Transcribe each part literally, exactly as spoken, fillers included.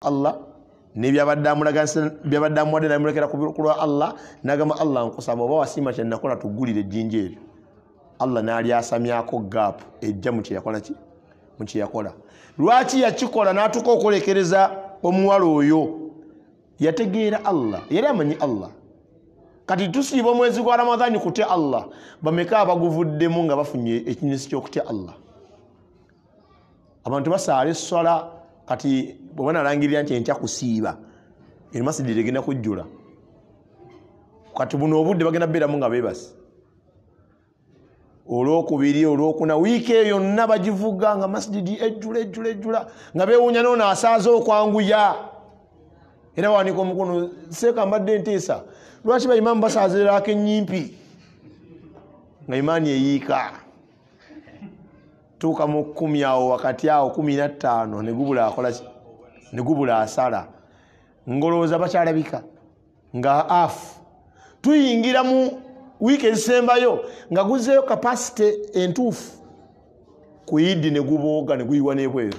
Allah ne byabadde amulaganisa byabadde amwadde namulekera ku lwa Allah nagamba Allah nkusaba oba wasima kye nakola tugulire ejjinja eryo Allah n'ali asamyako gap ejja mu kye yakola ki mu kye yakola lwaki yakikola n'atuka okulekereza omuwala oyo yategeera Allah yali amanyi Allah kati tusiiba omwezi gwa Ramadhani kutya Allah bameka abaguvuddemu nga bafunye ekinyesi ky'okutya Allah abantu basaale swala kati bwana langirira nti enkya kusiiba eri masjidi legenda kujjula kati buno obudde bagenda beeramu nga beebasi olwokubiri olwokuna wiiki eyo yonna bagivuga nga masjidi ejjula ejjula ejjula nga beewuunya noona asaaza okwanguya era wanika omukono seeka mbadde nteesa lwaki baimamu basaazirako ennyimpi nga imaani eyiika tuuka mu kkumi awo wakati awo kumi na ttaano ne gubula akola ne gubula asala ngolooza bakyalabika nga afu tuyingira mu wiiki ezisembayo nga guzeeyo kapasite entuufu ku Idi ne gubooga ne guyiwa n'ebweru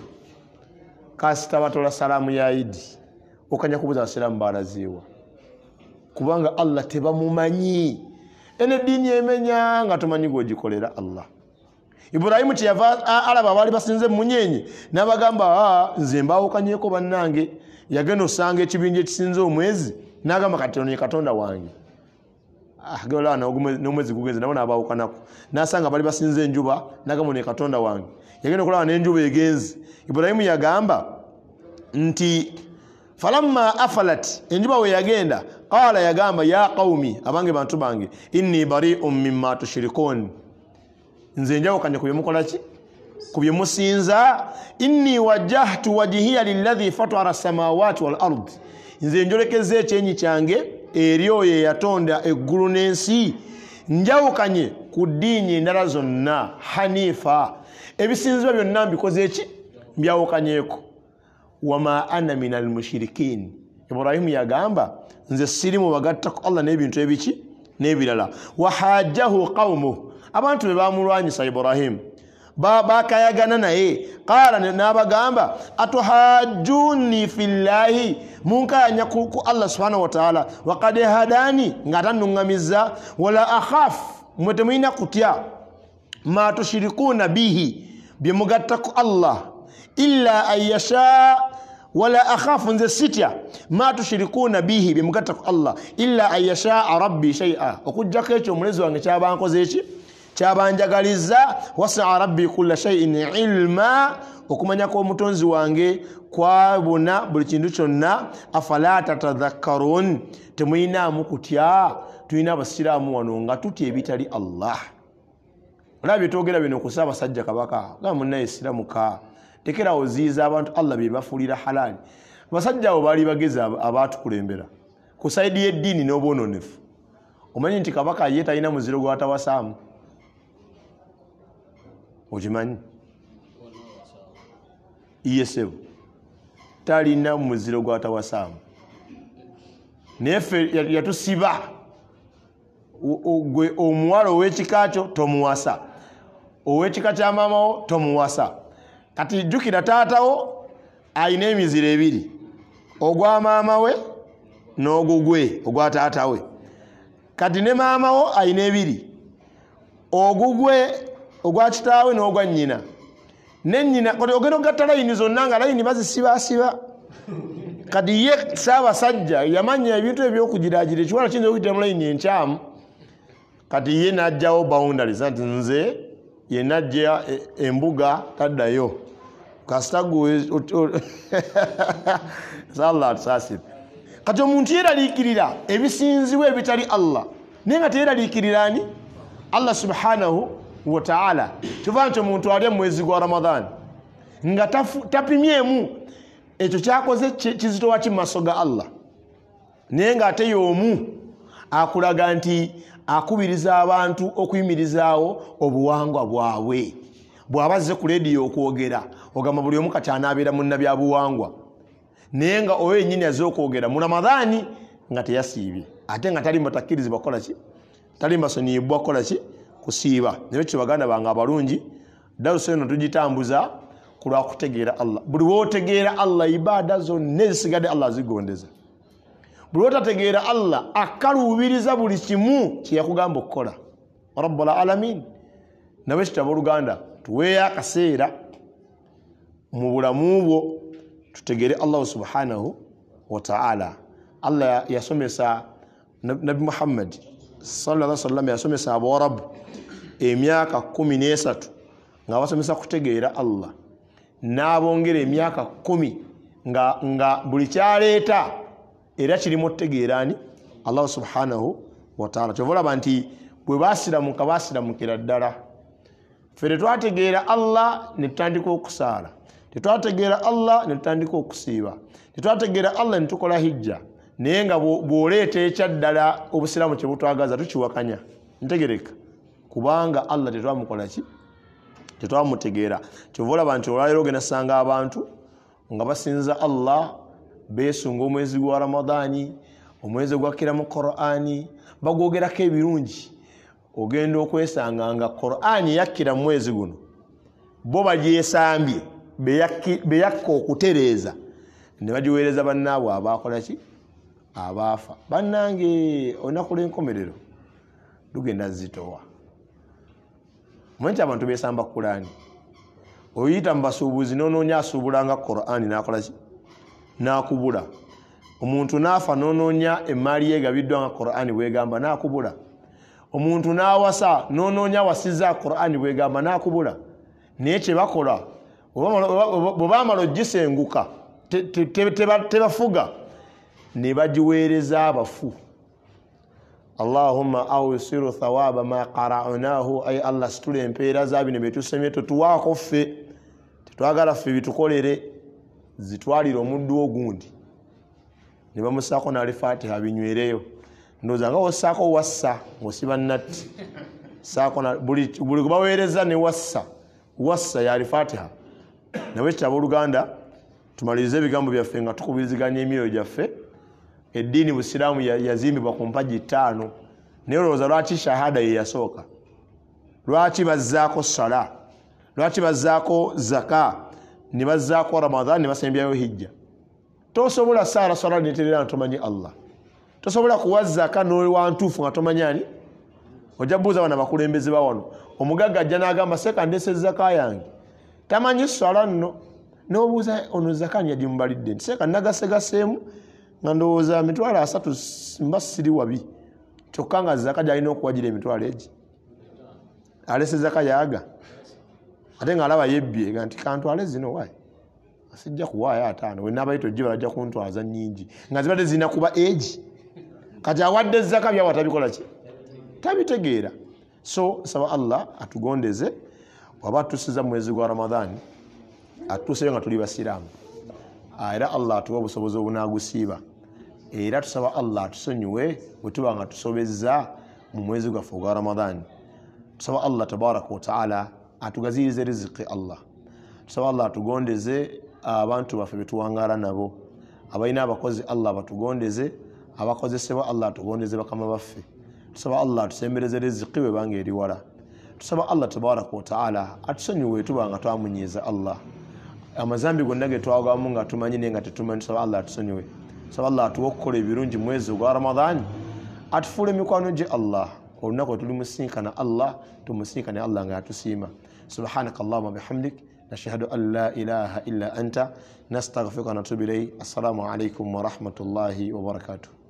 kasita batola salaamu ya Idi okanya kubuza abasiraamu baalaziiwa kubanga Allah tebamumanyi ene ddiini emenya nga tomanyi gwogikolera Allah Ibrahimu kyeyava alaba abaali basinze munyenye n'abagamba nze mbaawukanyeko bannange yagenda osanga ekibinja ekisinze omwezi n'agamba kati ono ye Katonda wange agala n'omwezi gugenze nabo n'abaawukanako n'asanga bali basinze enjuba n'agamba ono ye Katonda wange yagenda okulaba n'enjuba egenze Ibrahimu yagamba nti falamma afalat enjuba we yagenda qala yagamba ya qaumi abange bantu bange inni bari'un mimma tushrikun nze njawukanye ku byemukola ki ku byemusinza inni wajjahtu wajhiya lilladhi fatara as-samawati wal ard nze njolekeze ekyenyi kyange eri oyo yatonda eggulu n'ensi njawukanye ku ddiini endala zonna hanifa ebisinzibwa byonna mbikoze ki mbyawukanyeeko wama ana minal mushirikin Ibrahimu yagamba nze siri mu bagattako Allah n'ebintu ebiki n'ebirala wahajjahu qawmuhu abantu be bamulwanyisa Ibrahim bakayagana naye qala n'abagamba atuhajjuni fillahi munkanya ku Allah subhanahu wa ta'ala waqad hadani ngatanungamiza wala akhaf mutemina kutya ma tushirikuna bihi bimugattako Allah illa ayasha wala akhafu nze sitya ma tushirikuna bihi bimugattako Allah illa ayasha rabbi shay'a okujjako ekyo omulezi wange kyabankoze eki kyabanjagaliza wasa rabbi kulla shay'in ilma okumanya ko omutonzi wange kwabona buli kintu kyonna afala tatadhakkarun temuyina mukutya tuyina abasiraamu wano nga tutya ebitali Allah olabye twogera bino kusaba sajja kabaka nga munnaye siramuka tekera oziiza abantu Allah be bafuulira halali basajja abo bali bageza abatukulembera ku saidi y'eddiini n'obwononefu omanyi nti kabaka ye talina muziro gwatawasaamu ojimanyi iyesebo talina muziro gwatawasaamu nefe yatusiba ogwe omuwala ow'ekika kyo tomuwasa ow'ekika kya maamawo tomuwasa kati jjukira taatawo ayina emiziro ebiri ogwa maama we n'ogugwe ogwa taata we kati ne maamawo ayina ebiri ogugwe ogwa kitaawe n'ogwa nnyina ne nnyina kati ogenda okugatta layini zonna nga layini bazisibasiba kati ye Ssaabasajja yamanya ebintu ebyokugiraagira ekiwala kiyinza okuyita mu layini enkyamu kati ye n'ajjawo boundaries nti nze ye najja embuga taddayo kasita gwe sallallahu alaihi kati omuntu yeraliikirira ebisinzibwa ebitali Allah naye nga teyeraliikirira ani Allah subhanahu wa ta'ala tuva nti omuntu ali mu mwezi gwa Ramadhani nga tapimyemu ekyo kyakoze kizitowa ki mu maaso ga Allah naye nga ate y'omu akulaga nti akubiriza abantu okuyimirizaawo obuwangwa bwabwe bw'abazze ku leediyo okwogera ogamba buli omu kati anaabeera munnabyabuwangwa naye nga oyo yennyini azze okwogera mu Ramadhani nga teyasiibye ate nga tali mutakkirizibwa kukola ki tali masonyiibwa kukola ki kusiiba naye kyo baganda bange abalungi daruso eno tugitambuza kulwa kutegeera Allah. Buli wotegeera Allah ibada zonna ezisigadde Allah azigondeza. Buli wotategeera Allah akaluubiriza buli kimu kye yakugamba okukola. Rabbul alamin. Nawe kitabo Oluganda tuweeyo akaseera mu bulamu bwo tutegeere Allah subhanahu wa ta'ala. Allah yasomesa Nabi Muhammad sallallahu alaihi wasallam yasomesa Abarabu emyaka kumi n'esatu nga basomesa kutegeera Allah. N'abongera emyaka kumi nga nga buli kyaleeta era kirimo kutegeera ani Allah subhanahu wa ta'ala. Kyovolaba nti bwe baasiramuka baasiramukira ddala. Ffe tetwategeera Allah ne tutandika okusaala, tetwategeera Allah ne tutandika okusiiba, tetwategeera Allah ne tukola hijja, naye nga bw'oleeta ekyaddala obusiraamu kye butwagaza tukiwakanya. Ntegereka kubanga Allah tetwamukola ki, tetwamutegeera. Kyova olaba nti olwaleero ogenda sanga abantu nga basinza Allah beesunga omwezi gwa Ramadaani, omwezi gwakira mu Qur'ani, bagwogerako ebirungi. Ogenda okwesanga nga Qur'ani yakkira mu mwezi guno bo bagyesambye beyakka okutereeza ne bagiweereza bannaabwe abaakola ki, abaafa. Bannange olunaku lw'enkomerero lugenda zitowa. Mwenki abantu besamba Qur'ani. Oyita mu basuubuzi n'onoonya asuubulanga Qur'ani n'akola ki, n'akubula. Omuntu n'afa n'onoonya emmaali yeegabiddwa nga Qur'ani bwegamba n'akubula. Omuntu n'awasa n'onoonya awasizza Qur'ani bwegamba n'akubula. Naye kye bakola bwe baamala ogisenguka tebafuga ne bagiweereza abafu. Allahumma awsiru thawaba ma qara'nahu, ay Allah situle empeera za bino bye tusomye totuwaako ffe, tetwagala ffe bitukolere, zitwalire omuddu ogundi. Ne bamusaako n'Al-Fatiha binywereyo. Ndowooza nga wossaako wassa ng'osiba nnatti. Buli gwe baweereza ne wassa wassa ya Al-Fatiha. Nawe kitabo Oluganda tumalirize ebigambo byaffe nga tukubiriziganya emyoyo gyaffe. Eddiini Busiraamu yazimbibwa ku mpagi ttaano. Naye olowooza lwaki shahada ye yasooka? Lwaki bazzaako sala? Lwaki bazzaako zaka? Ne bazzaako Ramadhan ne basembyayo hijja? Tosobola saala sala neterera nga tomanyi Allah. Tosobola kuwa zaka n'owa ntuufu nga tomanyi ani? Ojja buuza bana bakulembeze ba wano. Omugagga ajja n'agamba seka ndese zaka yange. Tamanyi sala nno. N'obuuza ono zaka yagimbalidde nti seka nagasegaseemu nga ndowooza emitwalo asatu mba siri wabi. Kyokka nga zaka gy'alina okuwagira emitwalo egi. Alese zaka yaga. Ate ng'alaba yebbye nga nti kantwale zino waayi. Sijja kuwaayo ataano. We n'abayita ojje balajja kuntwaza nnyingi. Nga zibadde zirina kuba egi. Kati awadde zaka byawa tabikola ki? Tabitegeera. So saba Allah atugondeze waba tusiza mwezi gwa Ramadhani atuseyo nga tuli basiraamu. Era Allah atuwa obusobozi obunaagusiiba. Era tusaba Allah atusonyiwe bwe tuba nga tusobezza mu mwezi gwaffe ogwa Ramadhani. Tusaba Allah tabaraka wa taala atugazirize riziki Allah. Tusaba Allah atugondeze abantu baffe betuwangaala nabo. Abalina abakozi Allah batugondeze, abakozesebwa Allah atugondeze bakama baffe. Tusaba Allah atusembereze riziki we banga eri wala. Tusaba Allah tabaraka wa taala atusonyiwe tuba nga twamunyiiza Allah. Amazambi gonna ge twagamu nga tumanyi ne nga tetumanyi. Tusaba Allah atusonyiwe. Tusaba Allah atuwe okukola ebirungi mu mwezi ogwa Ramadhani. Atufuule emikwano gye Allah. Olunaku tulimusinkana Allah, tumusinkane Allah nga atusiima. Subhanaka Allahumma bihamdik nashhadu an la ilaha illa anta nastaghfiruka wa natubu ilayk. Assalamu alaykum wa rahmatullahi wa barakatuh.